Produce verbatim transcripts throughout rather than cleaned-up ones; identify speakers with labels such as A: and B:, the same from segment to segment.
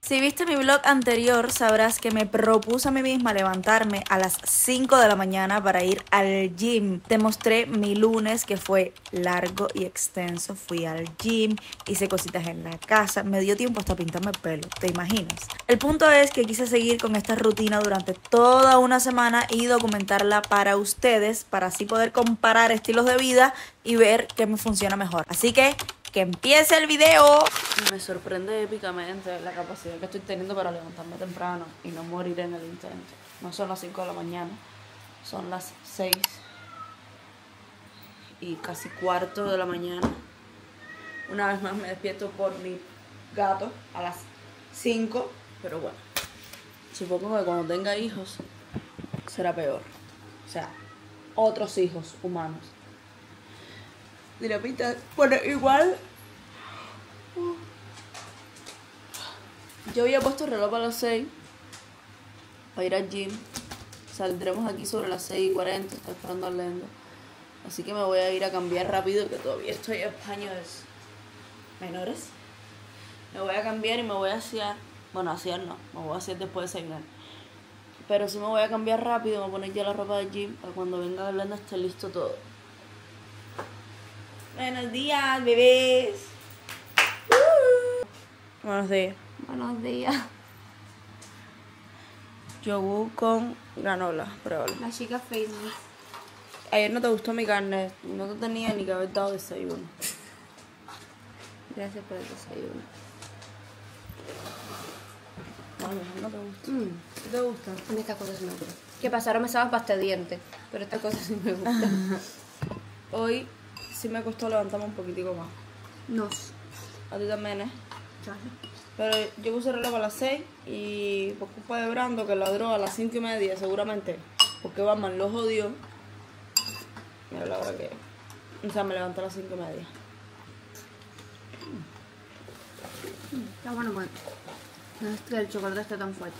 A: Si viste mi vlog anterior, sabrás que me propuse a mí misma levantarme a las cinco de la mañana para ir al gym. Te mostré mi lunes, que fue largo y extenso. Fui al gym, hice cositas en la casa, me dio tiempo hasta pintarme el pelo, ¿te imaginas? El punto es que quise seguir con esta rutina durante toda una semana y documentarla para ustedes, para así poder comparar estilos de vida y ver qué me funciona mejor. Así que ¡que empiece el video! Me sorprende épicamente la capacidad que estoy teniendo para levantarme temprano y no morir en el intento. No son las cinco de la mañana, son las seis y casi cuarto de la mañana. Una vez más me despierto por mi gato a las cinco, pero bueno, supongo que cuando tenga hijos será peor. O sea, otros hijos humanos. Dinamita, bueno, igual yo había puesto el reloj para las seis para ir al gym. Saldremos aquí sobre las seis y cuarenta, estoy esperando al Lendo. Así que me voy a ir a cambiar rápido, que todavía estoy en paños menores. Me voy a cambiar y me voy a hacer, bueno, hacer no, me voy a hacer después de desayunar. Pero sí me voy a cambiar rápido, me voy a poner ya la ropa del gym para cuando venga el Lendo esté listo todo. Buenos días, bebés. Uh. Buenos días.
B: Buenos días.
A: Yogur con granola, pruébalo.
B: La chica Facebook.
A: Ayer no te gustó mi carne, no te tenía ni que haber dado desayuno.
B: Gracias por el desayuno.
A: Bueno, no te gusta.
B: Mm.
A: ¿Qué te gusta?
B: En estas cosas sí me gustan. ¿Qué pasa? Ahora me saben pasta de dientes, pero estas cosas sí me gustan.
A: Hoy sí me costó levantarme un poquitico más.
B: Nos.
A: A ti también, ¿eh?
B: Claro.
A: Pero yo puse el reloj a las seis y por culpa de Brando, que ladró a las cinco y media seguramente, porque Batman lo jodió. Mira la hora que... O sea, me levanté a las cinco y media.
B: Mm. Está bueno, bueno. No es que el chocolate esté tan fuerte.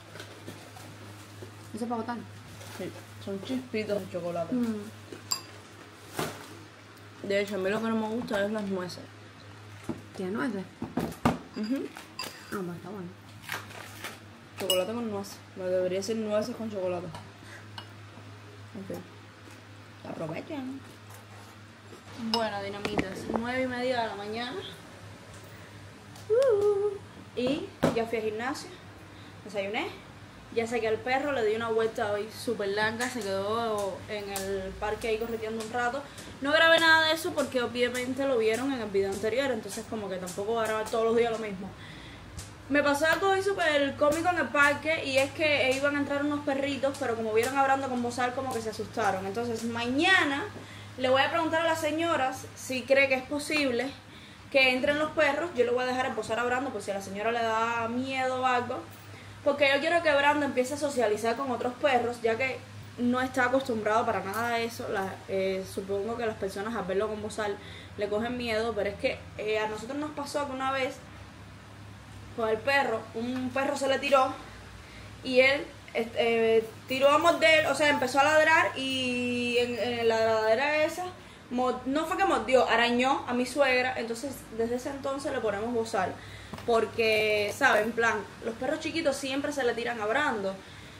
B: ¿Eso es para botar?
A: Sí, son chispitos de chocolate.
B: Mm.
A: De hecho, a mí lo que no me gusta es las nueces.
B: ¿Tiene nueces?
A: Uh-huh.
B: No, pues está bueno.
A: Chocolate con nueces. No debería ser nueces con chocolate. Ok. Aprovechen. Bueno, dinamitas, nueve y media de la mañana. Uh, y ya fui al gimnasio. Desayuné. Ya saqué al perro, le di una vuelta hoy súper larga, se quedó en el parque ahí correteando un rato. No grabé nada de eso porque obviamente lo vieron en el video anterior, entonces como que tampoco voy a grabar todos los días lo mismo. Me pasó algo hoy súper cómico en el parque y es que iban a entrar unos perritos, pero como vieron hablando con bozal como que se asustaron. Entonces mañana le voy a preguntar a las señoras si cree que es posible que entren los perros. Yo le voy a dejar esposar a Brando por si a la señora le da miedo o algo. Porque yo quiero que Brando empiece a socializar con otros perros, ya que no está acostumbrado para nada a eso. La, eh, supongo que las personas al verlo con bozal le cogen miedo, pero es que eh, a nosotros nos pasó que una vez con el perro, un perro se le tiró y él eh, tiró a morder, o sea, empezó a ladrar y en, en la ladradera esa, no fue que mordió, arañó a mi suegra. Entonces desde ese entonces le ponemos bozal. Porque, ¿saben? En plan, los perros chiquitos siempre se le tiran a Brando.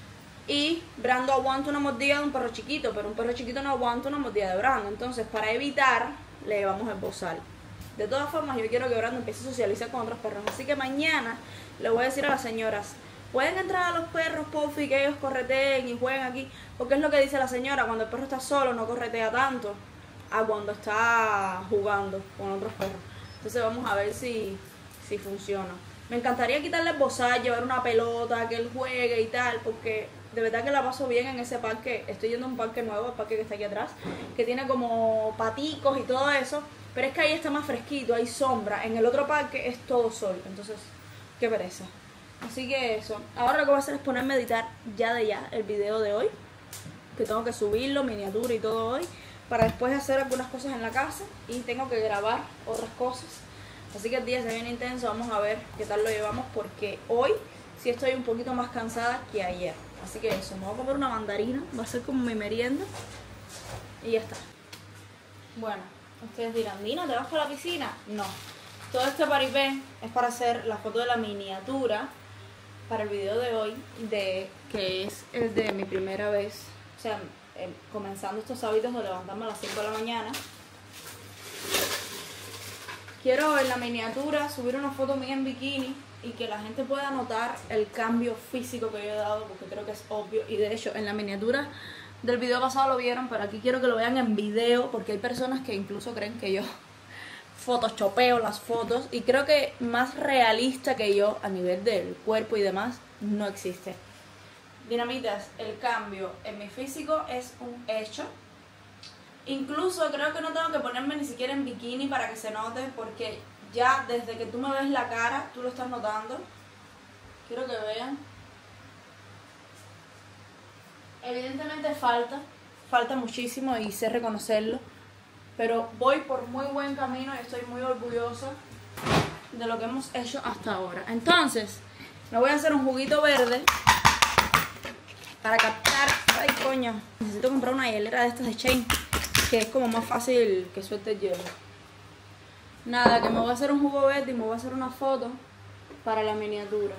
A: Y Brando aguanta una mordida de un perro chiquito, pero un perro chiquito no aguanta una mordida de Brando. Entonces, para evitar, le llevamos el bozal. De todas formas, yo quiero que Brando empiece a socializar con otros perros. Así que mañana le voy a decir a las señoras, pueden entrar a los perros, porfi, que ellos correteen y jueguen aquí. Porque es lo que dice la señora, cuando el perro está solo no corretea tanto a cuando está jugando con otros perros. Entonces vamos a ver si... si funciona. Me encantaría quitarle el bozal, llevar una pelota, que él juegue y tal, porque de verdad que la paso bien en ese parque. Estoy yendo a un parque nuevo, el parque que está aquí atrás, que tiene como paticos y todo eso, pero es que ahí está más fresquito, hay sombra. En el otro parque es todo sol, entonces, qué pereza. Así que eso. Ahora lo que voy a hacer es ponerme a editar ya de ya el video de hoy, que tengo que subirlo, miniatura y todo hoy, para después hacer algunas cosas en la casa y tengo que grabar otras cosas. Así que el día se viene intenso, vamos a ver qué tal lo llevamos, porque hoy sí estoy un poquito más cansada que ayer. Así que eso, me voy a comer una mandarina, va a ser como mi merienda y ya está. Bueno, ustedes dirán, Dina, ¿te vas para la piscina? No, Todo este paripé es para hacer la foto de la miniatura para el video de hoy, de que es el de mi primera vez, o sea, eh, comenzando estos hábitos de levantarme a las cinco de la mañana. Quiero en la miniatura subir una foto mía en bikini y que la gente pueda notar el cambio físico que yo he dado, porque creo que es obvio. Y de hecho, en la miniatura del video pasado lo vieron, pero aquí quiero que lo vean en video, porque hay personas que incluso creen que yo photoshopeo las fotos, y creo que más realista que yo a nivel del cuerpo y demás no existe. Dinamitas, el cambio en mi físico es un hecho. Incluso creo que no tengo que ponerme ni siquiera en bikini para que se note, porque ya desde que tú me ves la cara, tú lo estás notando. Quiero que vean. Evidentemente falta, falta muchísimo y sé reconocerlo, pero voy por muy buen camino y estoy muy orgullosa de lo que hemos hecho hasta ahora. Entonces, me voy a hacer un juguito verde para captar... ¡Ay, coño! Necesito comprar una hielera de estas de Shein, que es como más fácil que suelte el hielo. Nada, que me voy a hacer un jugo verde y me voy a hacer una foto para la miniatura.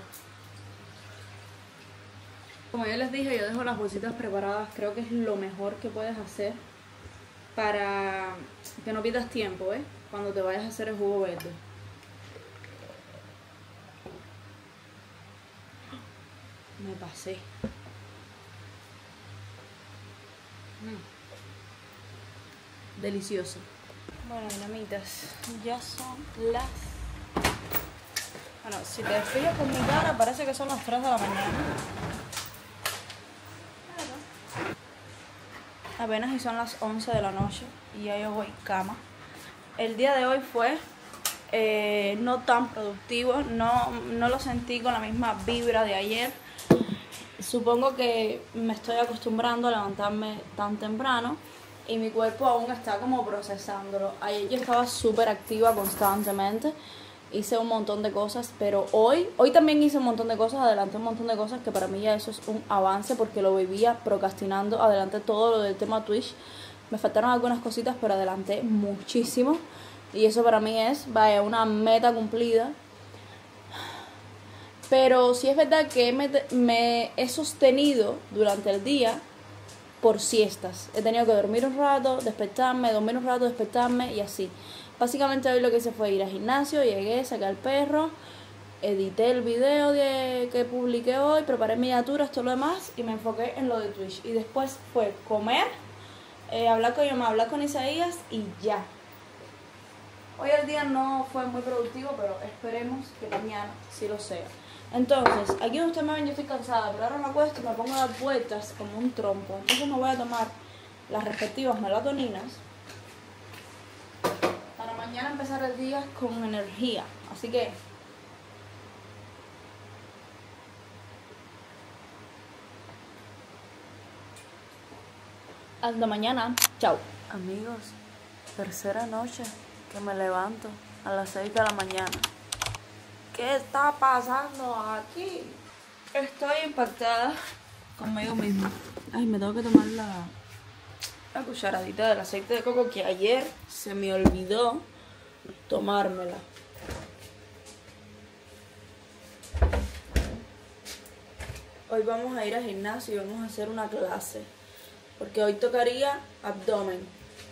A: Como ya les dije, yo dejo las bolsitas preparadas. Creo que es lo mejor que puedes hacer para que no pierdas tiempo, ¿eh? Cuando te vayas a hacer el jugo verde. Me pasé. Mm. Delicioso. Bueno, dinamitas, ya son las... Bueno, si te fijas por mi cara, parece que son las tres de la mañana. Apenas y son las once de la noche y ya yo voy cama. El día de hoy fue eh, no tan productivo, no, no lo sentí con la misma vibra de ayer. Supongo que me estoy acostumbrando a levantarme tan temprano y mi cuerpo aún está como procesándolo. Ayer yo estaba súper activa constantemente, hice un montón de cosas, pero hoy, hoy también hice un montón de cosas, adelanté un montón de cosas, que para mí ya eso es un avance porque lo vivía procrastinando, adelanté todo lo del tema Twitch, me faltaron algunas cositas pero adelanté muchísimo y eso para mí es, vaya, una meta cumplida. Pero sí es verdad que me, me he sostenido durante el día por siestas. He tenido que dormir un rato, despertarme, dormir un rato, despertarme y así. Básicamente hoy lo que hice fue ir al gimnasio, llegué, saqué al perro, edité el video de, que publiqué hoy, preparé miniaturas, todo lo demás y me enfoqué en lo de Twitch. Y después fue comer, eh, hablar con mi mamá, hablar con Isaías y ya. Hoy el día no fue muy productivo, pero esperemos que mañana sí lo sea. Entonces, aquí donde ustedes me ven yo estoy cansada, pero ahora me acuesto y me pongo a dar vueltas como un trompo. Entonces me voy a tomar las respectivas melatoninas para mañana empezar el día con energía. Así que hasta mañana. Chao. Amigos, tercera noche que me levanto a las seis de la mañana. ¿Qué está pasando aquí? Estoy impactada conmigo misma. Ay, me tengo que tomar la, la cucharadita del aceite de coco que ayer se me olvidó tomármela. Hoy vamos a ir al gimnasio y vamos a hacer una clase, porque hoy tocaría abdomen.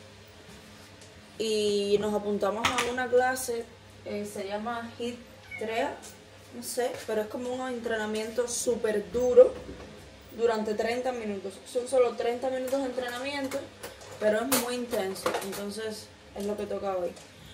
A: Y nos apuntamos a una clase, eh, se llama Hit Trea, no sé, pero es como un entrenamiento súper duro durante treinta minutos. Son solo treinta minutos de entrenamiento, pero es muy intenso, entonces es lo que toca hoy.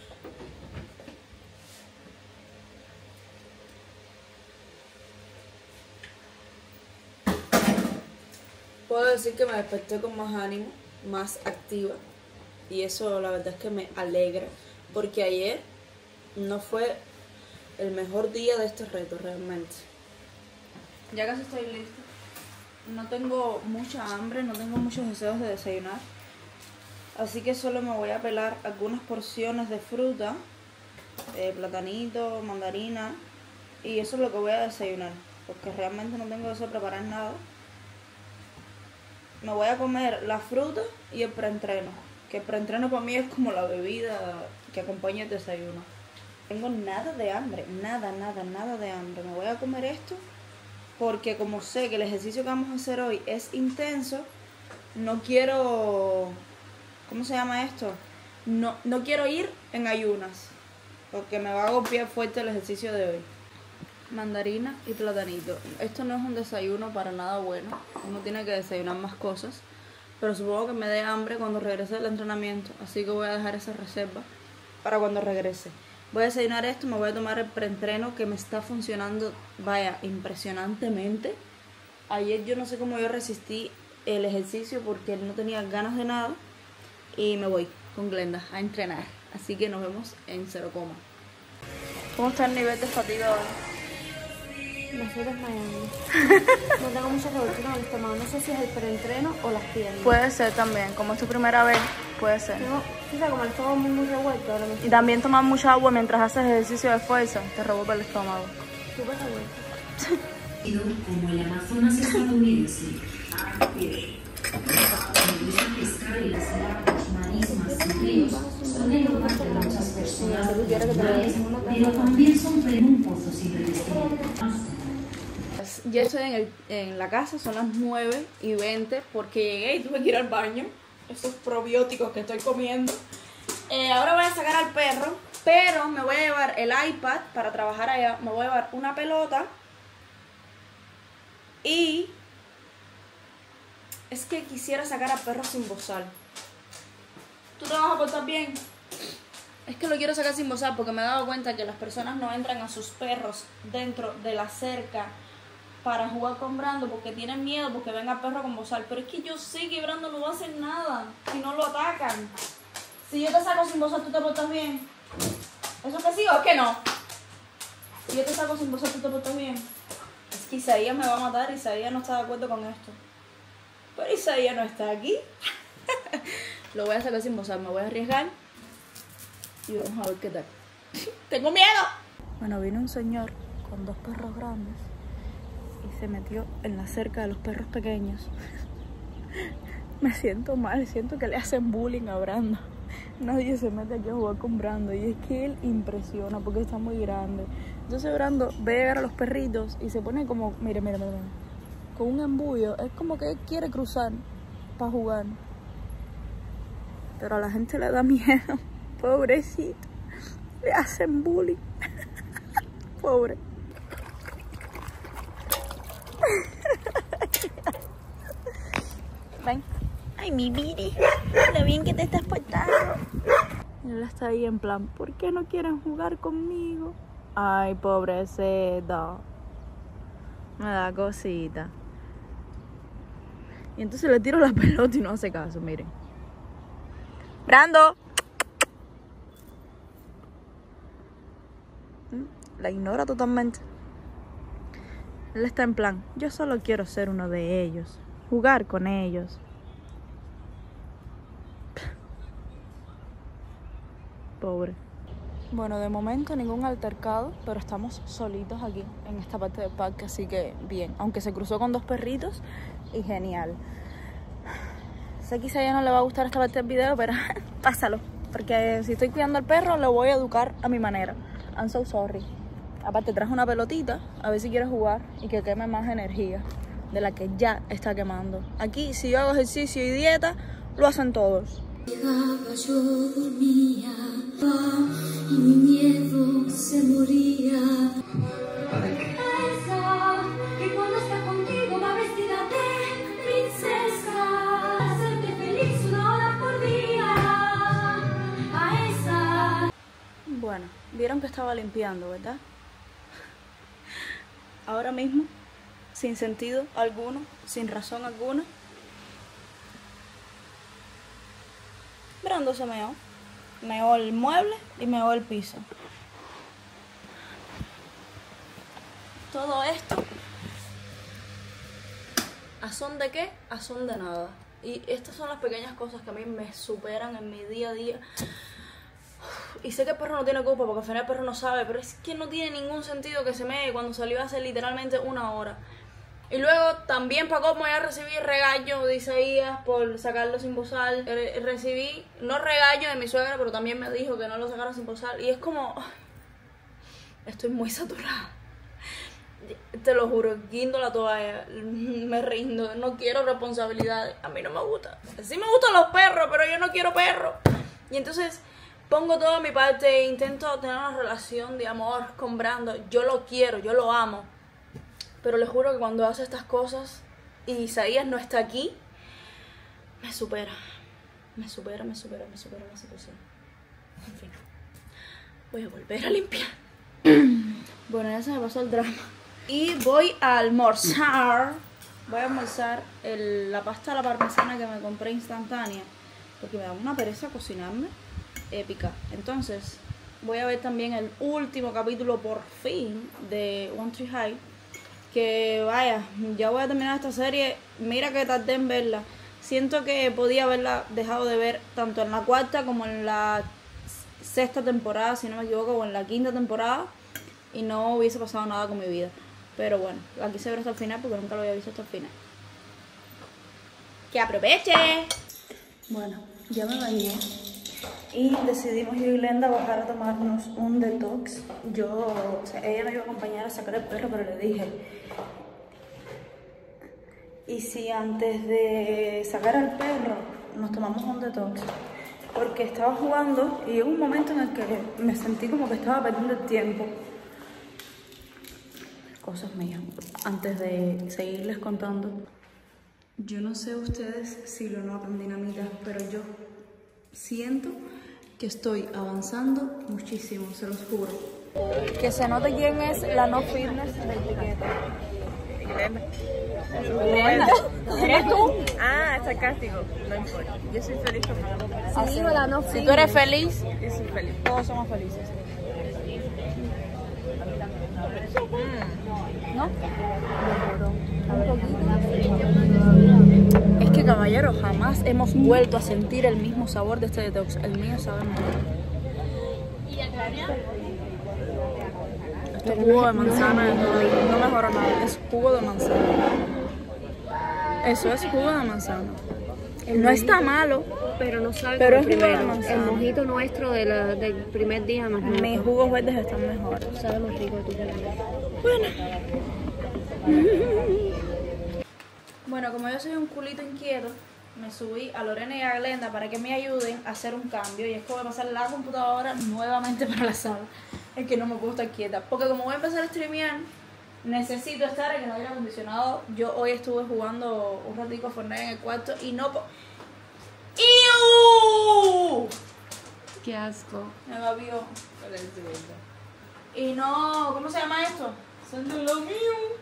A: Puedo decir que me desperté con más ánimo, más activa, y eso la verdad es que me alegra, porque ayer no fue el mejor día de este reto realmente. Ya casi estoy lista. No tengo mucha hambre, no tengo muchos deseos de desayunar, así que solo me voy a pelar algunas porciones de fruta, eh, platanito, mandarina, y eso es lo que voy a desayunar, porque realmente no tengo deseo de preparar nada. Me voy a comer la fruta y el preentreno, que el preentreno para mí es como la bebida que acompaña el desayuno. tengo nada de hambre, nada, nada, nada de hambre. Me voy a comer esto porque como sé que el ejercicio que vamos a hacer hoy es intenso, no quiero, ¿cómo se llama esto? No, no quiero ir en ayunas porque me va a golpear fuerte el ejercicio de hoy. Mandarina y platanito. Esto no es un desayuno para nada bueno. Uno tiene que desayunar más cosas. Pero supongo que me dé hambre cuando regrese del entrenamiento. Así que voy a dejar esa reserva para cuando regrese. Voy a desayunar esto, me voy a tomar el preentreno que me está funcionando, vaya, impresionantemente. Ayer yo no sé cómo yo resistí el ejercicio porque no tenía ganas de nada. Y me voy con Glenda a entrenar. Así que nos vemos en cero coma. ¿Cómo está el nivel de fatiga hoy?
B: Me estoy desmayando. No tengo mucha revoltura en el estómago. No sé si es el preentreno o las piernas.
A: Puede ser también, como es tu primera vez, puede ser.
B: Tengo, fíjate, como el estómago muy, muy revuelto ahora mismo.
A: Y también tomar mucha agua mientras haces ejercicio de fuerza, te revuelve el estómago.
B: Súper revuelto.
C: Como el Amazonas estadounidense. Pescar en las lagos, marismas y ríos son el hogar de muchas personas culturales, pero también son predictos sin destino.
A: Ya estoy en, el, en la casa, son las nueve y veinte porque llegué y tuve que ir al baño. Esos probióticos que estoy comiendo. Eh, ahora voy a sacar al perro, pero me voy a llevar el iPad para trabajar allá. Me voy a llevar una pelota y es que quisiera sacar al perro sin bozal. ¿Tú te vas a portar bien? Es que lo quiero sacar sin bozal porque me he dado cuenta que las personas no entran a sus perros dentro de la cerca para jugar con Brando porque tienen miedo porque venga el perro con bozal. Pero es que yo sé que Brando no va a hacer nada si no lo atacan. Si yo te saco sin bozal, ¿tú te portas bien? ¿Eso que sí o que no? Si yo te saco sin bozal, ¿tú te portas bien? Es que Isaías me va a matar. Isaías no está de acuerdo con esto. Pero Isaías no está aquí. Lo voy a sacar sin bozal, me voy a arriesgar y vamos a ver qué tal. ¡Tengo miedo! Bueno, vino un señor con dos perros grandes y se metió en la cerca de los perros pequeños. Me siento mal, siento que le hacen bullying a Brando. Nadie se mete aquí a jugar con Brando y es que él impresiona porque está muy grande. Entonces Brando ve llegar a los perritos y se pone como, mire, mire, mire, con un embullo. Es como que él quiere cruzar para jugar. Pero a la gente le da miedo. Pobrecito. Le hacen bullying. Pobre. Ven. Ay, mi Viri. Lo bien que te estás portando. Y él está ahí en plan, ¿por qué no quieren jugar conmigo? Ay, pobrecito. Me da cosita. Y entonces le tiro la pelota y no hace caso, miren. ¡Brando! La ignora totalmente. Él está en plan, yo solo quiero ser uno de ellos. Jugar con ellos. Pobre. Bueno, de momento ningún altercado, pero estamos solitos aquí en esta parte del parque, así que bien. Aunque se cruzó con dos perritos y genial. Sé que quizá ya no le va a gustar esta parte del video, pero pásalo. Porque si estoy cuidando al perro, lo voy a educar a mi manera. I'm so sorry. Aparte traje una pelotita, a ver si quiere jugar y que queme más energía de la que ya está quemando. Aquí, si yo hago ejercicio y dieta, lo hacen todos.
C: Yo dormía y mi miedo se moría. Esa que cuando está contigo va vestida de princesa, hacerte feliz una hora por día. A esa.
A: Bueno, vieron que estaba limpiando, ¿verdad? Ahora mismo, sin sentido alguno, sin razón alguna, Brando se meó. Meó el mueble y meó el piso. Todo esto, ¿a son de qué? A son de nada. Y estas son las pequeñas cosas que a mí me superan en mi día a día. Y sé que el perro no tiene culpa porque al final el perro no sabe, pero es que no tiene ningún sentido que se mee cuando salió hace literalmente una hora. Y luego también para cómo ya recibí regaño de Isaías por sacarlo sin bozal. Recibí, no regaño de mi suegra, pero también me dijo que no lo sacara sin bozal. Y es como, Estoy muy saturada. Te lo juro, guindo la toalla, me rindo, no quiero responsabilidades. A mí no me gusta. Sí me gustan los perros, pero yo no quiero perros. Y entonces pongo toda mi parte e intento tener una relación de amor con Brandon. Yo lo quiero, yo lo amo. Pero le juro que cuando hace estas cosas y Isaías no está aquí, me supera. Me supera, me supera, me supera la situación. En fin. Voy a volver a limpiar. Bueno, ya se me pasó el drama. Y voy a almorzar. Voy a almorzar el, la pasta a la parmesana que me compré instantánea. Porque me da una pereza cocinarme. Épica. Entonces, voy a ver también el último capítulo por fin de One Tree Hill. Que vaya, ya voy a terminar esta serie. Mira que tardé en verla. Siento que podía haberla dejado de ver tanto en la cuarta como en la sexta temporada, si no me equivoco, o en la quinta temporada. Y no hubiese pasado nada con mi vida. Pero bueno, la quise ver hasta el final porque nunca lo había visto hasta el final. ¡Que aproveche! Bueno, ya me bañé. Y decidimos yo y Glenda bajar a tomarnos un detox. Yo, o sea, ella me iba a acompañar a sacar el perro, pero le dije... ¿Y si antes de sacar al perro nos tomamos un detox? Porque estaba jugando y hubo un momento en el que me sentí como que estaba perdiendo el tiempo. Cosas mías. Antes de seguirles contando. Yo no sé ustedes si lo notan, dinamitas, pero yo siento que estoy avanzando muchísimo, se los juro. Que se note quién es la no fitness del piquete.
D: Glenda. ¿Eres tú? Ah, sarcástico. No importa. Yo soy feliz con
B: Sí, la no
A: Si tú eres feliz,
D: Yo soy feliz.
A: todos somos felices. ¿No? Es que, caballero, jamás hemos vuelto a sentir el mismo sabor de este detox. El mío sabe mejor. Esto es jugo de manzana, no, no mejora nada. Es jugo de manzana. Eso es jugo de manzana. No está malo,
B: Pero no sabe
A: Pero
B: como
A: es jugo de
B: primero.
A: manzana.
B: El mojito nuestro de la, del primer día más rico.
A: mis jugos verdes están mejores.
B: Sabe más rico de tu primera.
A: Bueno, como yo soy un culito inquieto, me subí a Lorena y a Glenda para que me ayuden a hacer un cambio. Y es que voy a pasar la computadora nuevamente para la sala. Es que no me puedo estar quieta. Porque como voy a empezar a streamear, necesito estar en el aire acondicionado. Yo hoy estuve jugando un ratico Fortnite en el cuarto y no... po- ¡Iu!
B: Qué asco.
A: Me babió. Y no... ¿Cómo se llama esto? Son de lo mío.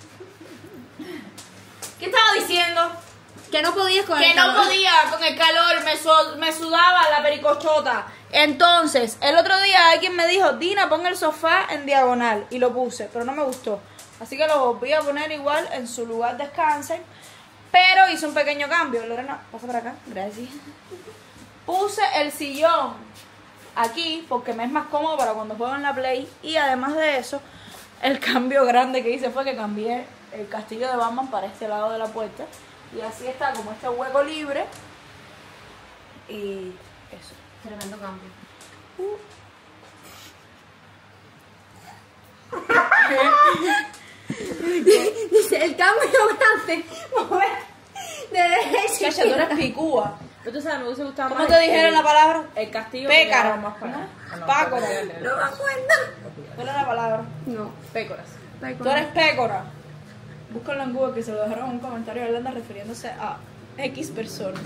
A: ¿Qué estaba diciendo?
B: Que no podías con
A: Que
B: el
A: no
B: calor.
A: podía con el calor, me, su- me sudaba la pericochota. Entonces, el otro día alguien me dijo, Dina, pon el sofá en diagonal. Y lo puse, pero no me gustó. Así que lo volví a poner igual en su lugar descansen. Pero hice un pequeño cambio. Lorena, pasa para acá. Gracias. Puse el sillón aquí porque me es más cómodo para cuando juego en la Play. Y además de eso, el cambio grande que hice fue que cambié el castillo de Batman para este lado de la puerta. Y así está como este hueco libre. Y eso.
B: Tremendo cambio. Dice, el cambio grande. Mover de derecha.
A: Chacha, tú eres picúa.
D: Pero tú sabes, me hubiese gustado
A: ¿Cómo
D: más
A: te dijeron
D: el-
A: la palabra?
D: El castillo.
A: Pécaro.
D: que más para acá. Ah, no,
A: Pácora.
D: pécora.
B: No me acuerdo.
A: ¿Cuál es la palabra?
B: No.
D: Pécoras.
A: Tú eres pécora. Búscalo en Google, que se lo dejaron en un comentario de Glenda refiriéndose a X personas.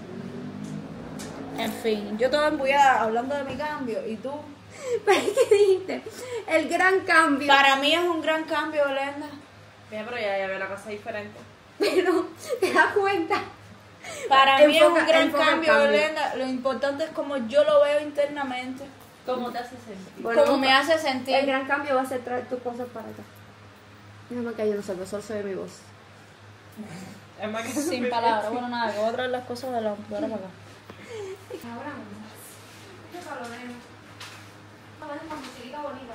A: En fin, yo toda embullada hablando de mi cambio y tú.
B: ¿Pero qué dijiste? El gran cambio.
A: Para mí es un gran cambio, Glenda.
D: Mira, pero ya, ya veo la cosa diferente.
B: Pero, ¿te das cuenta?
A: Para mí es un
B: Enfoca-
A: gran
B: enfoca el
A: cambio,
B: cambio.
A: Glenda. Lo importante es como yo lo veo internamente.
D: ¿Cómo te hace sentir?
B: Bueno,
A: como me hace sentir.
B: El gran cambio va a ser traer tus cosas para acá. Déjame que yo no salgo, solo se ve mi voz.
D: Es más que
A: Sin
D: suficiente.
A: palabras. Bueno, nada, que voy a traer las cosas de la computadora para acá.
B: Ahora, qué calorero. A ver, una musiquita bonita,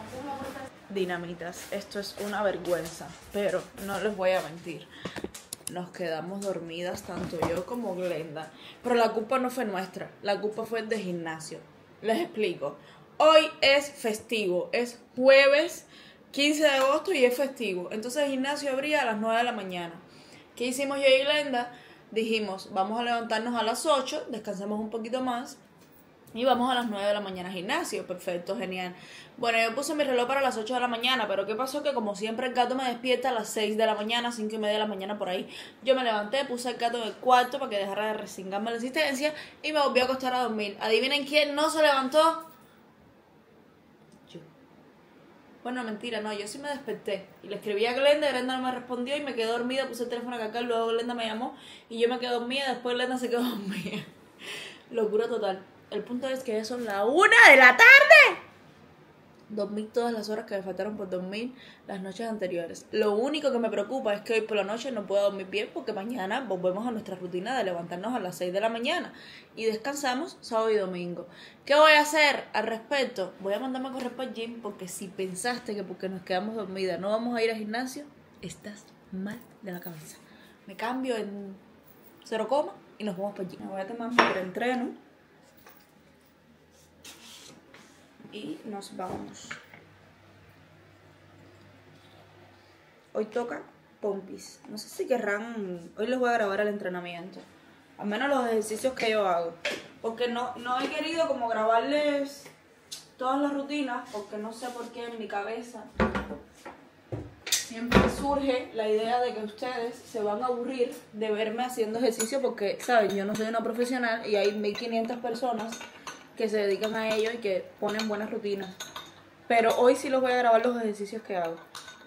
A: Dinamitas, esto es una vergüenza, pero no les voy a mentir. nos quedamos dormidas, tanto yo como Glenda. Pero la culpa no fue nuestra, la culpa fue del gimnasio. Les explico. Hoy es festivo, es jueves quince de agosto y es festivo. Entonces el gimnasio abría a las nueve de la mañana. ¿Qué hicimos yo y Glenda? Dijimos, vamos a levantarnos a las ocho, descansamos un poquito más y vamos a las nueve de la mañana al gimnasio. Perfecto, genial. Bueno, yo puse mi reloj para las ocho de la mañana, pero ¿qué pasó? Que como siempre el gato me despierta a las seis de la mañana, cinco y media de la mañana por ahí. Yo me levanté, puse el gato en el cuarto para que dejara de resingarme la existencia y me volví a acostar a dormir. ¿Adivinen quién no se levantó? Yo. Bueno, mentira, no, yo sí me desperté. Y le escribí a Glenda, Glenda no me respondió y me quedé dormida, puse el teléfono a cargar, luego Glenda me llamó y yo me quedé dormida, después Glenda se quedó dormida. Locura total. El punto es que ya son las una de la tarde. Dormí todas las horas que me faltaron por dormir las noches anteriores. Lo único que me preocupa es que hoy por la noche no puedo dormir bien porque mañana volvemos a nuestra rutina de levantarnos a las seis de la mañana y descansamos sábado y domingo. ¿Qué voy a hacer al respecto? Voy a mandarme a correr para el gym porque si pensaste que porque nos quedamos dormidas no vamos a ir al gimnasio, estás mal de la cabeza. Me cambio en cero coma y nos vamos para el gym. Me voy a tomar mi preentreno y nos vamos. Hoy toca pompis. No sé si querrán... Hoy les voy a grabar el entrenamiento. Al menos los ejercicios que yo hago. Porque no, no he querido como grabarles todas las rutinas. Porque no sé por qué en mi cabeza siempre surge la idea de que ustedes se van a aburrir de verme haciendo ejercicio. Porque, ¿saben? Yo no soy una profesional y hay mil quinientas personas que se dedican a ello y que ponen buenas rutinas. Pero hoy sí los voy a grabar los ejercicios que hago.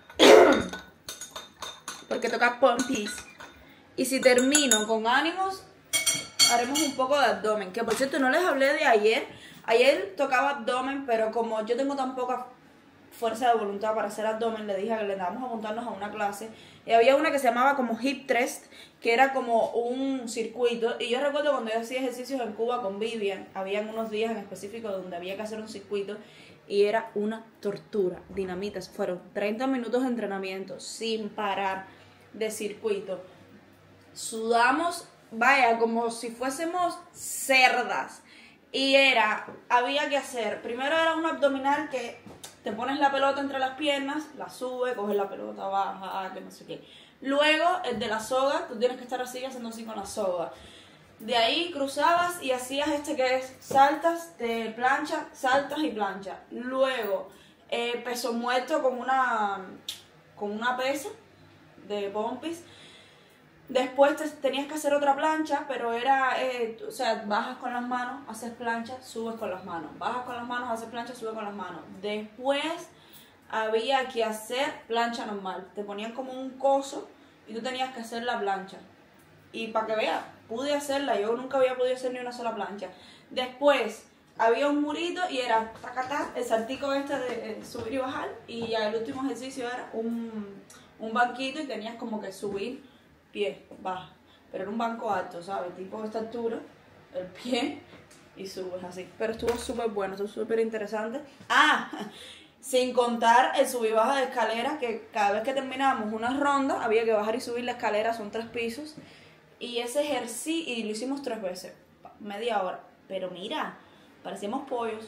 A: Porque toca pompis. Y si termino con ánimos, haremos un poco de abdomen. Que por cierto, no les hablé de ayer. Ayer tocaba abdomen, pero como yo tengo tan poca fuerza de voluntad para hacer abdomen, le dije que le dábamos a montarnos a una clase. Y había una que se llamaba como hip thrust, que era como un circuito. Y yo recuerdo cuando yo hacía ejercicios en Cuba con Vivian, habían unos días en específico donde había que hacer un circuito y era una tortura. Dinamitas, fueron treinta minutos de entrenamiento sin parar de circuito. Sudamos, vaya, como si fuésemos cerdas. Y era, había que hacer, primero era un abdominal que te pones la pelota entre las piernas, la subes, coges la pelota, baja, que no sé qué. Luego, el de la soga, tú tienes que estar así, haciendo así con la soga. De ahí cruzabas y hacías este que es saltas de plancha, saltas y plancha. Luego, eh, peso muerto con una, con una pesa de pompis. Después te, tenías que hacer otra plancha, pero era, eh, o sea, bajas con las manos, haces plancha, subes con las manos. Bajas con las manos, haces plancha, subes con las manos. Después había que hacer plancha normal. Te ponían como un coso y tú tenías que hacer la plancha. Y para que veas, pude hacerla. Yo nunca había podido hacer ni una sola plancha. Después había un murito y era tacatá, el saltico este de eh, subir y bajar. Y ya el último ejercicio era un, un banquito y tenías como que subir pie, baja, pero era un banco alto, ¿sabes? Tipo de esta altura, el pie y subes así. Pero estuvo súper bueno, estuvo súper interesante. Ah, sin contar el sub y baja de escalera, que cada vez que terminábamos una ronda había que bajar y subir la escalera, son tres pisos. Y ese ejercicio, y lo hicimos tres veces, media hora. Pero mira, parecíamos pollos.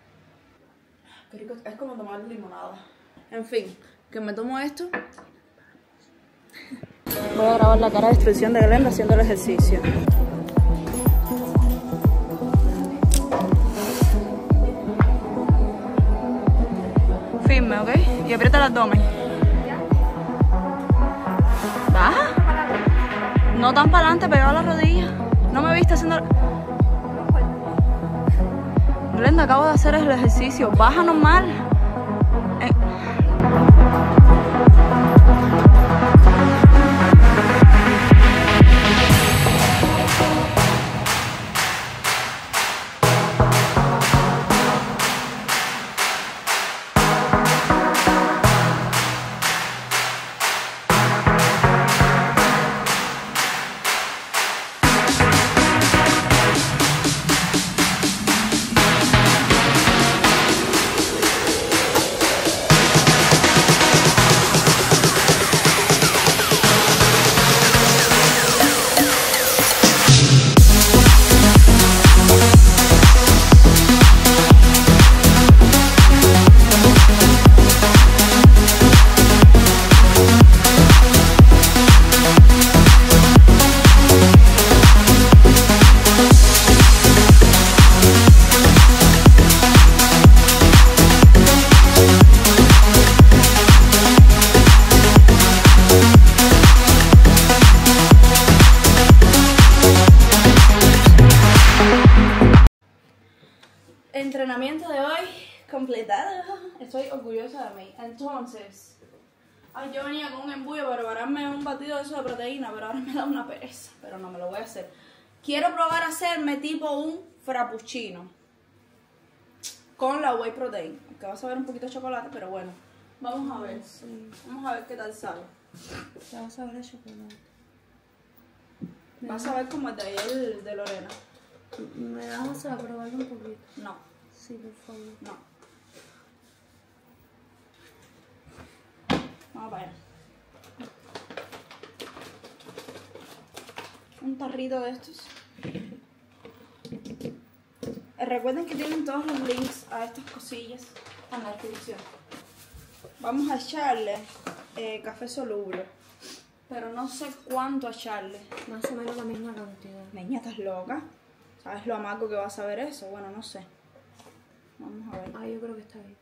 A: Qué rico, es como tomar limonada. En fin, que me tomo esto. Voy a grabar la cara de destrucción de Glenda haciendo el ejercicio. Firme, ¿ok? Y aprieta el abdomen. ¿Baja? No tan para adelante, pegado a la rodilla. No me viste haciendo... Glenda, acabo de hacer el ejercicio. Baja normal. Eh. entrenamiento de hoy completado. Estoy orgullosa de mí. Entonces, ay, yo venía con un embudo para prepararme un batido de eso de proteína, pero ahora me da una pereza, pero no me lo voy a hacer. Quiero probar a hacerme tipo un frappuccino con la whey protein, que va a saber un poquito de chocolate, pero bueno, vamos a ver.
B: Sí.
A: Vamos a ver qué tal sabe.
B: Te vas a ver el chocolate.
A: Vas a ver como el de ayer de Lorena.
B: ¿Me das a probarlo un poquito?
A: No,
B: Sí, por favor.
A: no. Vamos para allá. Un tarrito de estos. Eh, Recuerden que tienen todos los links a estas cosillas en la descripción. Vamos a echarle eh, café soluble, pero no sé cuánto echarle.
B: Más o menos la misma cantidad.
A: Niña, ¿estás loca? ¿Sabes lo amargo que va a saber eso? Bueno, no sé. Vamos a ver.
B: Ah, yo creo que está bien.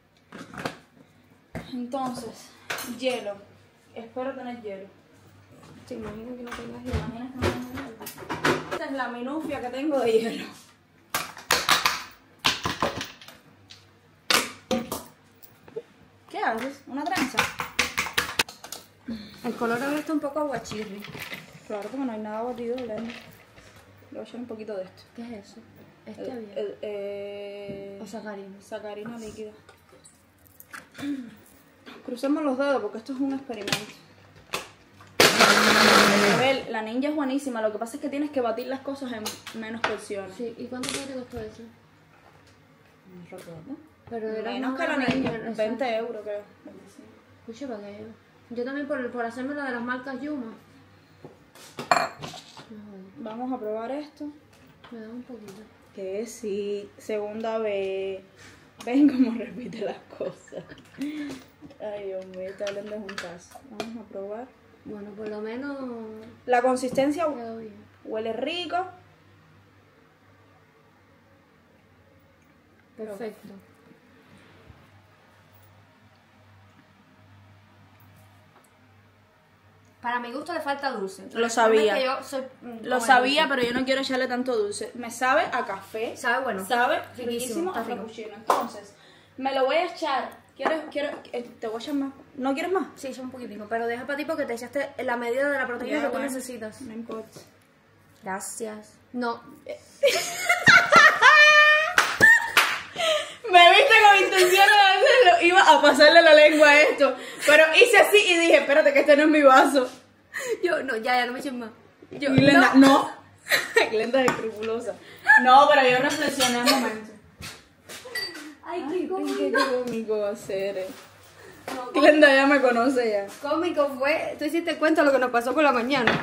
A: Entonces, hielo. Espero tener hielo.
B: ¿Te imaginas que no tengas
A: ¿Te
B: hielo?
A: imaginas que no tengo hielo? Esta es la minufia que tengo de hielo. ¿Qué haces? ¿Una trenza?
B: El color ahora está un poco aguachirri.
A: Claro, porque no hay nada batido, Lena. Le voy a echar un poquito de esto.
B: ¿Qué es eso? Este
A: El-
B: bien.
A: el- eh,
B: O sacarina.
A: sacarina líquida. Crucemos los dedos porque esto es un experimento. A ver, la ninja es buenísima. Lo que pasa es que tienes que batir las cosas en menos porciones.
B: Sí, ¿y cuánto te costó eso?
A: No recuerdo.
B: Pero era
A: Menos
B: más
A: que la
B: barato,
A: ninja.
B: exacto.
A: veinte euros, creo. veinticinco.
B: Escucha, para que yo. Yo también por, por hacerme la de las marcas Yuma. Me
A: Vamos a probar esto.
B: Me da un poquito.
A: Que sí, segunda vez. Ven cómo repite las cosas. Ay, Dios mío, está hablando de juntarse. Vamos a probar.
B: Bueno, por lo menos
A: La consistencia
B: quedó bien.
A: huele rico.
B: Perfecto. Para mi gusto le falta dulce.
A: Lo sabía.
B: Realmente yo soy, mm,
A: Lo
B: como
A: sabía,
B: el dulce.
A: pero yo no quiero echarle tanto dulce. Me sabe a café.
B: Sabe bueno.
A: Sabe
B: Riquísimo,
A: riquísimo
B: está
A: a
B: rico.
A: frappuccino. Entonces, me lo voy a echar. ¿Quieres? Quiero, eh, te voy a echar más. ¿No quieres más?
B: Sí, son un poquitico, pero deja para ti porque te echaste la medida de la proteína
A: Ya,
B: que tú
A: bueno.
B: necesitas.
A: No importa.
B: Gracias. No,
A: Me viste con intención de hacerlo. Iba a pasarle la lengua a esto. Pero hice así y dije, espérate que este no es mi vaso.
B: yo no, ya, ya no me eches más. Yo,
A: Y Glenda, no. Glenda es escrupulosa. No, pero yo reflexioné un momento.
B: Ay,
A: Ay,
B: qué cómico.
A: qué cómico va a ser. eh. Glenda ya me conoce ya.
B: Cómico fue, tú hiciste cuenta lo que nos pasó por la mañana.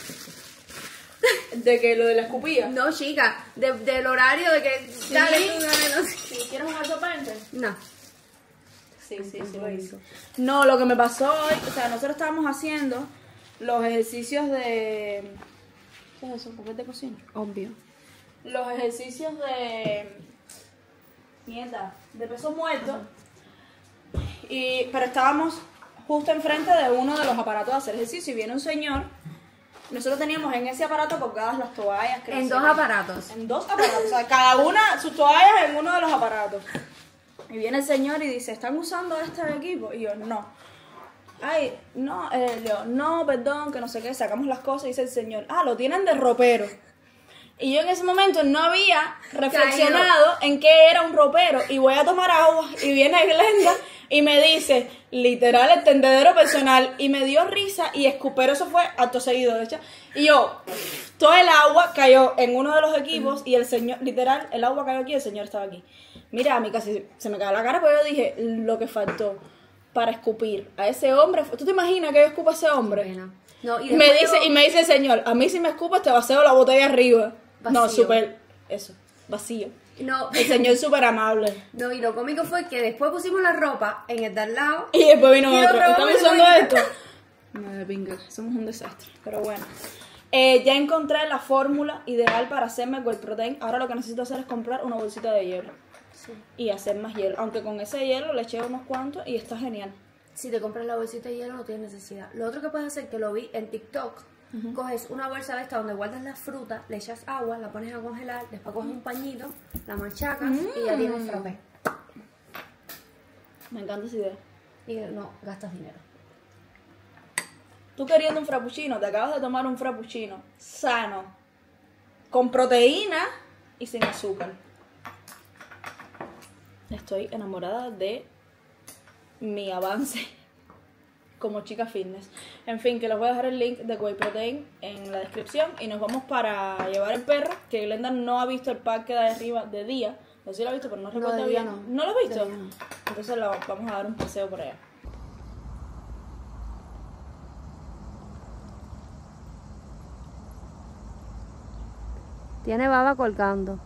A: De que lo de la escupida.
B: No, chica, de- del horario de que dale tú, dale, no sé.
A: Si quieres jugar sopante.
B: No.
A: Sí, sí, sí lo hizo. No, lo que me pasó hoy, o sea, nosotros estábamos haciendo los ejercicios de... ¿Qué es eso? ¿Papel de cocina?
B: Obvio.
A: Los ejercicios de... Mierda, de peso muerto. Y, pero estábamos justo enfrente de uno de los aparatos de hacer ejercicio y viene un señor. Nosotros teníamos en ese aparato colgadas las toallas. que no
B: En
A: sé
B: dos
A: qué.
B: aparatos.
A: En dos aparatos, o sea, cada una sus toallas en uno de los aparatos. Y viene el señor y dice, ¿están usando este equipo? Y yo, no. Ay, no, eh, yo, no, perdón, que no sé qué, sacamos las cosas y dice el señor, ah, lo tienen de ropero. Y yo en ese momento no había reflexionado en qué era un ropero. Y voy a tomar agua y viene Glenda y me dice, literal, el tendedero personal. Y me dio risa y escupero, eso fue acto seguido, de hecho. Y yo, todo el agua cayó en uno de los equipos y el señor, literal, el agua cayó aquí y el señor estaba aquí. Mira, a mí casi se me cayó la cara, pero yo dije, lo que faltó para escupir a ese hombre. ¿Tú te imaginas que yo escupo a ese hombre?
B: Pena. No, y
A: Y me
B: después
A: dice,
B: yo-
A: y me dice el señor, a mí si me escupes te vacío la botella arriba. No,
B: Vacío.
A: súper, eso, vacío.
B: No,
A: El señor súper amable.
B: no, y lo cómico fue que después pusimos la ropa en el de al lado.
A: Y después vino
B: Y lo
A: otro,
B: robamos
A: ¿estamos
B: y
A: usando
B: lo-
A: esto? Madre pinga, somos un desastre, pero bueno. Eh, ya encontré la fórmula ideal para hacerme el protein. Ahora lo que necesito hacer es comprar una bolsita de hielo.
B: Sí.
A: Y hacer más hielo. Aunque con ese hielo le eché unos cuantos y está genial.
B: Si te compras la bolsita de hielo no tienes necesidad. Lo otro que puedes hacer, que lo vi en TikTok, Uh-huh. Coges una bolsa de esta donde guardas la fruta, le echas agua, la pones a congelar, después coges un pañito, la machacas mm. y ya tienes frappé.
A: Me encanta esa idea.
B: Y no gastas dinero.
A: Tú queriendo un frappuccino, te acabas de tomar un frappuccino sano, con proteína y sin azúcar. Estoy enamorada de mi avance como chica fitness. En fin, que les voy a dejar el link de Whey Protein en la descripción y nos vamos para llevar el perro, que Glenda no ha visto el parque de arriba de día. Yo sí lo he visto, pero no recuerdo
B: no,
A: bien.
B: No.
A: ¿No lo he visto? No. Entonces lo, vamos a dar un paseo por allá.
B: Tiene baba colgando.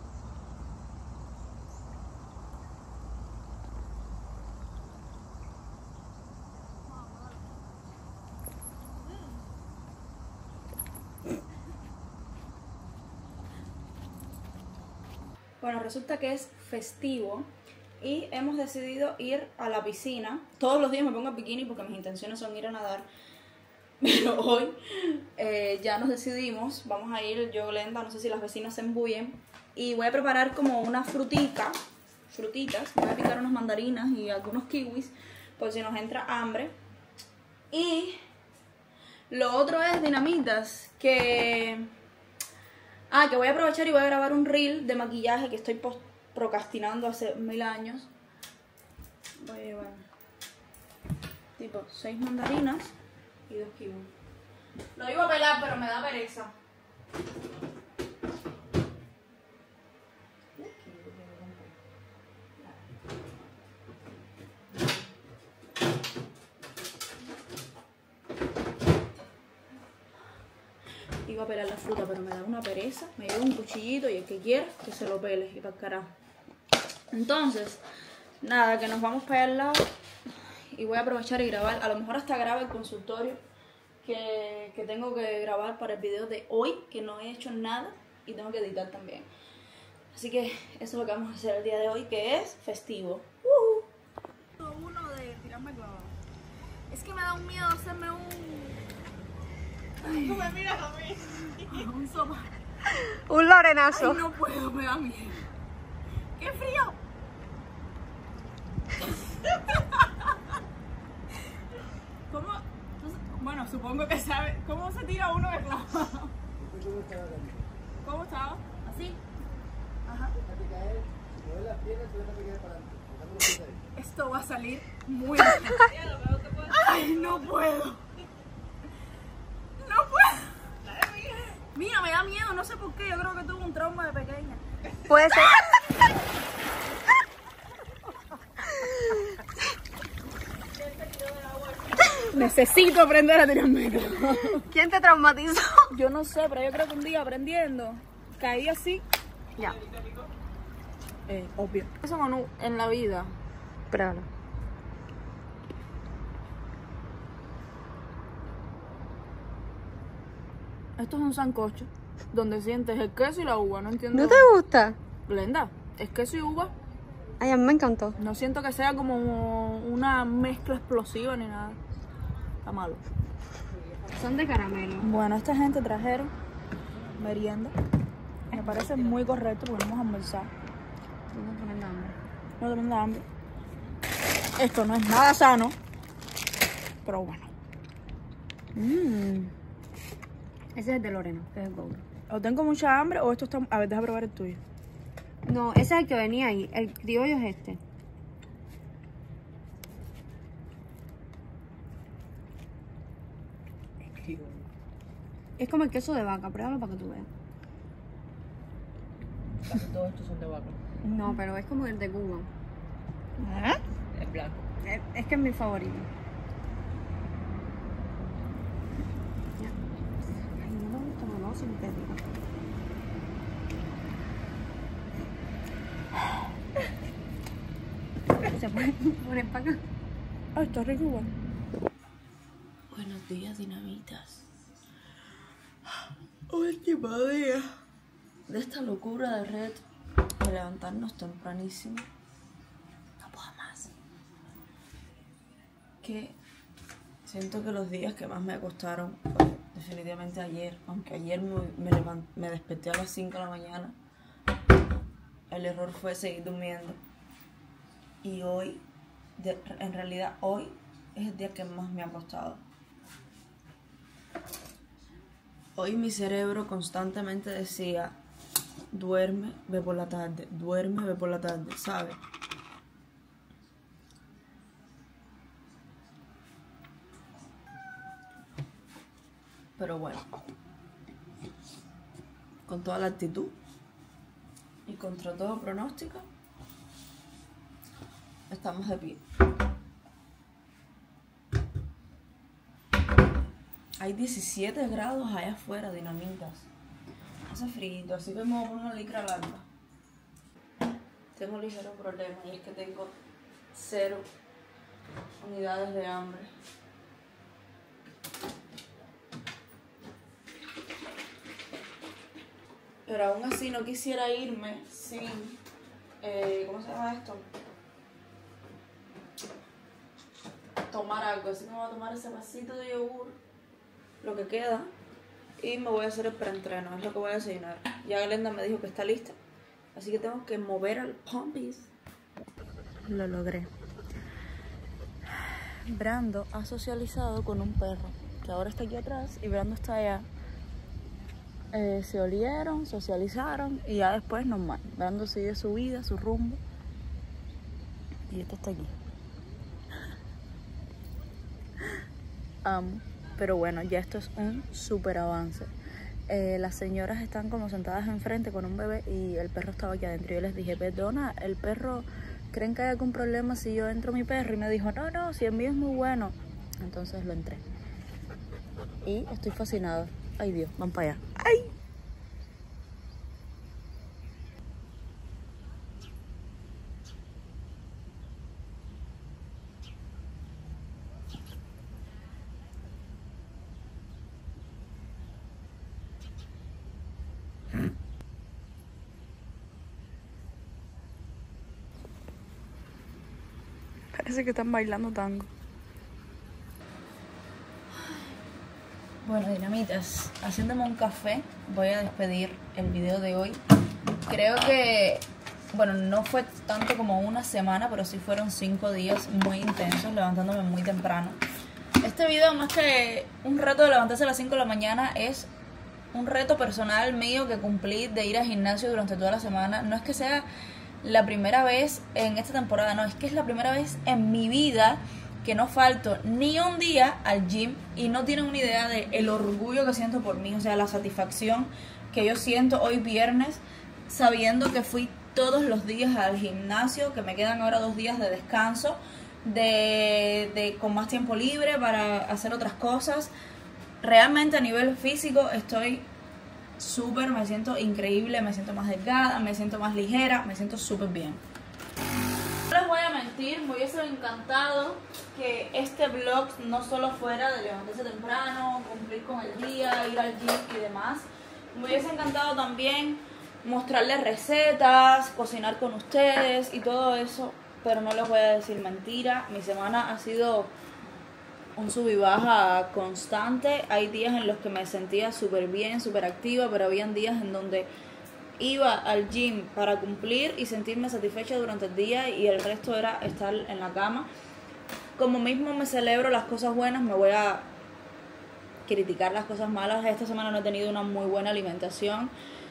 A: Bueno, resulta que es festivo y hemos decidido ir a la piscina. Todos los días me pongo bikini porque mis intenciones son ir a nadar. Pero hoy eh, ya nos decidimos, vamos a ir yo, Glenda, no sé si las vecinas se embullen. Y voy a preparar como una frutica, frutitas, voy a picar unas mandarinas y algunos kiwis por si nos entra hambre. Y lo otro es dinamitas, que... Ah, que voy a aprovechar y voy a grabar un reel de maquillaje que estoy procrastinando hace mil años. Voy a llevar tipo seis mandarinas y dos kiwis. Lo iba a pelar, pero me da pereza. Iba a pelar la fruta, pero me da una pereza. Me llevo un cuchillito y el que quiera que se lo pele y para el carajo. Entonces, nada, que nos vamos para el lado y voy a aprovechar y grabar. A lo mejor hasta grabo el consultorio que, que tengo que grabar para el video de hoy, que no he hecho nada y tengo que editar también. Así que eso es lo que vamos a hacer el día de hoy, que es festivo. Uh-huh. Uno de tirarme con... Es que me da un miedo hacerme un... Ay. Tú me miras a mí. Un sopa.
B: Un lorenazo.
A: Ay, no puedo, me da miedo. ¡Qué frío! ¿Cómo? Bueno, supongo que sabes. ¿Cómo se tira uno de clavo? ¿Cómo estaba? ¿Así? Ajá. Esto va a salir muy bien. Ay, no puedo. No puedo. Mira, me da miedo, no sé por qué. Yo creo que tuve un trauma de pequeña.
B: Puede ser.
A: Necesito aprender a tirarme.
B: ¿Quién te traumatizó?
A: Yo no sé, pero yo creo que un día aprendiendo caí así.
B: Ya.
A: Eh, obvio. Eso Manu, en la vida.
B: Pruébalo.
A: Esto es un sancocho donde sientes el queso y la uva, no entiendo.
B: ¿No te gusta?
A: Glenda, es queso y uva.
B: Ay, a mí me encantó.
A: No siento que sea como una mezcla explosiva ni nada. Está malo.
B: Son de caramelo.
A: Bueno, esta gente trajeron merienda. Me parece muy correcto porque vamos a almorzar.
B: No teniendo hambre.
A: No teniendo hambre. Esto no es nada sano, pero bueno. Mmm.
B: Ese es el de Lorena, que es el gold.
A: O tengo mucha hambre o esto está... A ver, deja probar el tuyo.
B: No, ese es el que venía ahí. El criollo es este. Es como el queso de vaca, pruébalo para que tú veas.
D: Casi todos estos son de vaca.
B: No, pero es como el de Cuba.
A: ¿Eh?
D: Es blanco.
B: Es, es que es mi favorito. Ay, no me gusta, no, sintético. Se puede poner para acá.
A: Ay, está rico igual. Buenos días, dinamitas. Último día de esta locura de red de levantarnos tempranísimo. No puedo más. Que siento que los días que más me acostaron fue
E: definitivamente ayer, aunque ayer me, me, levant, me desperté a las cinco de la mañana, el error fue seguir durmiendo. Y hoy, de, en realidad hoy, es el día que más me ha costado. Hoy mi cerebro constantemente decía, duerme, ve por la tarde, duerme, ve por la tarde, ¿sabes? Pero bueno, con toda la actitud y contra todo pronóstico, estamos de pie. Hay diecisiete grados allá afuera, dinamitas. Hace frío, así que me voy a poner una licra larga. Tengo un ligero problema y es que tengo cero unidades de hambre. Pero aún así no quisiera irme sin, eh, ¿cómo se llama esto? Tomar algo, así que me voy a tomar ese vasito de yogur, lo que queda, y me voy a hacer el preentreno, es lo que voy a desayunar. Ya Glenda me dijo que está lista, así que tengo que mover al Pompis. Lo logré. Brando ha socializado con un perro, que ahora está aquí atrás, y Brando está allá. Eh, se olieron, socializaron y ya después normal. Brando sigue su vida, su rumbo. Y este está aquí. Um, pero bueno, ya esto es un súper avance. Eh, las señoras están como sentadas enfrente con un bebé y el perro estaba aquí adentro. Yo les dije, perdona, el perro, ¿creen que hay algún problema si yo entro mi perro? Y me dijo, no, no, si el mío es muy bueno. Entonces lo entré. Y estoy fascinada. Ay Dios, van para allá. ¡Ay! Parece que están bailando tango. Bueno, dinamitas, haciéndome un café, voy a despedir el video de hoy. Creo que, bueno, no fue tanto como una semana, pero sí fueron cinco días muy intensos, levantándome muy temprano. Este video, más que un reto de levantarse a las cinco de la mañana, es un reto personal mío que cumplí de ir al gimnasio durante toda la semana. No es que sea la primera vez en esta temporada, no, es que es la primera vez en mi vida que no falto ni un día al gym, y no tienen una idea de el orgullo que siento por mí, o sea, la satisfacción que yo siento hoy viernes, sabiendo que fui todos los días al gimnasio, que me quedan ahora dos días de descanso, de, de con más tiempo libre para hacer otras cosas. Realmente a nivel físico estoy súper, me siento increíble, me siento más delgada, me siento más ligera, me siento súper bien. No les voy a mentir, me hubiese encantado que este vlog no solo fuera de levantarse temprano, cumplir con el día, ir al gym y demás. Me hubiese encantado también mostrarles recetas, cocinar con ustedes y todo eso, pero no les voy a decir mentira. Mi semana ha sido un sub y baja constante. Hay días en los que me sentía súper bien, súper activa, pero habían días en donde iba al gym para cumplir y sentirme satisfecha durante el día y el resto era estar en la cama. Como mismo me celebro las cosas buenas, me voy a criticar las cosas malas. Esta semana no he tenido una muy buena alimentación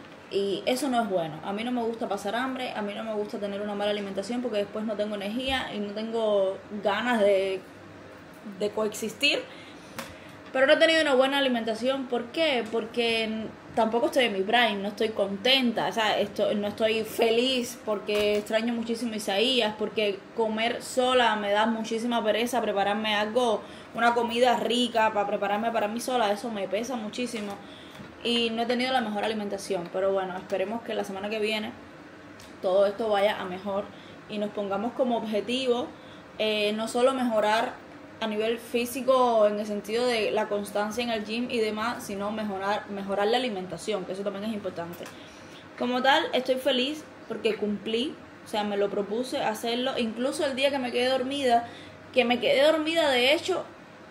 E: y eso no es bueno. A mí no me gusta pasar hambre, a mí no me gusta tener una mala alimentación porque después no tengo energía y no tengo ganas de, de coexistir. Pero no he tenido una buena alimentación. ¿Por qué? Porque tampoco estoy en mi prime, no estoy contenta, o sea, esto, no estoy feliz porque extraño muchísimo a Isaías, porque comer sola me da muchísima pereza, prepararme algo, una comida rica para prepararme para mí sola, eso me pesa muchísimo y no he tenido la mejor alimentación. Pero bueno, esperemos que la semana que viene todo esto vaya a mejor y nos pongamos como objetivo eh, no solo mejorar a nivel físico en el sentido de la constancia en el gym y demás, sino mejorar, mejorar la alimentación, que eso también es importante. Como tal, estoy feliz porque cumplí, o sea, me lo propuse hacerlo, incluso el día que me quedé dormida, que me quedé dormida de hecho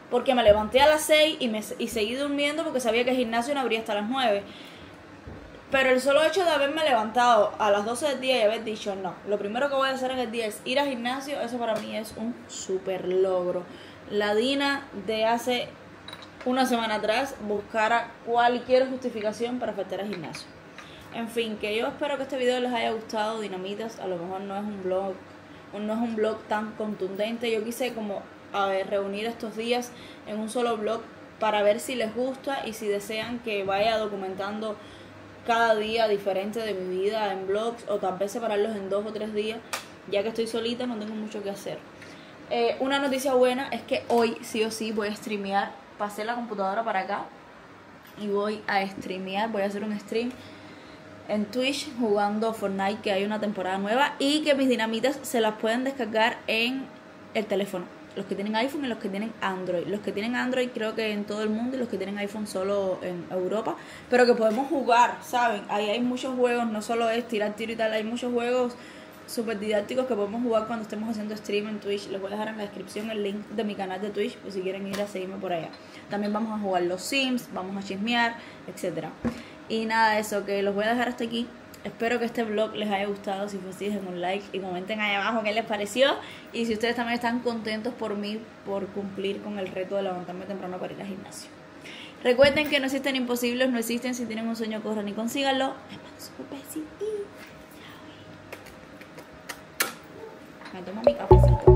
A: porque me levanté a las seis y, me, y seguí durmiendo porque sabía que el gimnasio no abría hasta las nueve. Pero el solo hecho de haberme levantado a las doce del día y haber dicho no, lo primero que voy a hacer en el día es ir al gimnasio, eso para mí es un super logro. La Dina de hace una semana atrás buscara cualquier justificación para faltar al gimnasio. En fin, que yo espero que este video les haya gustado, dinamitas. A lo mejor no es un blog, no es un blog tan contundente. Yo quise como a ver, reunir estos días en un solo blog para ver si les gusta y si desean que vaya documentando cada día diferente de mi vida en blogs, o tal vez separarlos en dos o tres días, ya que estoy solita, no tengo mucho que hacer. Eh, una noticia buena es que hoy sí o sí voy a streamear. Pasé la computadora para acá y voy a streamear, voy a hacer un stream en Twitch jugando Fortnite, que hay una temporada nueva y que mis dinamitas se las pueden descargar en el teléfono. Los que tienen iPhone y los que tienen Android. Los que tienen Android creo que en todo el mundo, y los que tienen iPhone solo en Europa. Pero que podemos jugar, ¿saben? Ahí hay muchos juegos, no solo es tirar tiro y tal, hay muchos juegos súper didácticos que podemos jugar cuando estemos haciendo stream en Twitch. Les voy a dejar en la descripción el link de mi canal de Twitch, por si quieren ir a seguirme por allá. También vamos a jugar los Sims, vamos a chismear, etcétera. Y nada, eso, que los voy a dejar hasta aquí. Espero que este vlog les haya gustado. Si fue así, dejen un like y comenten ahí abajo qué les pareció. Y si ustedes también están contentos por mí, por cumplir con el reto de levantarme temprano para ir al gimnasio. Recuerden que no existen imposibles, no existen. Si tienen un sueño, corran y consíganlo. Les mando un besito. Me tomo mi cafecito.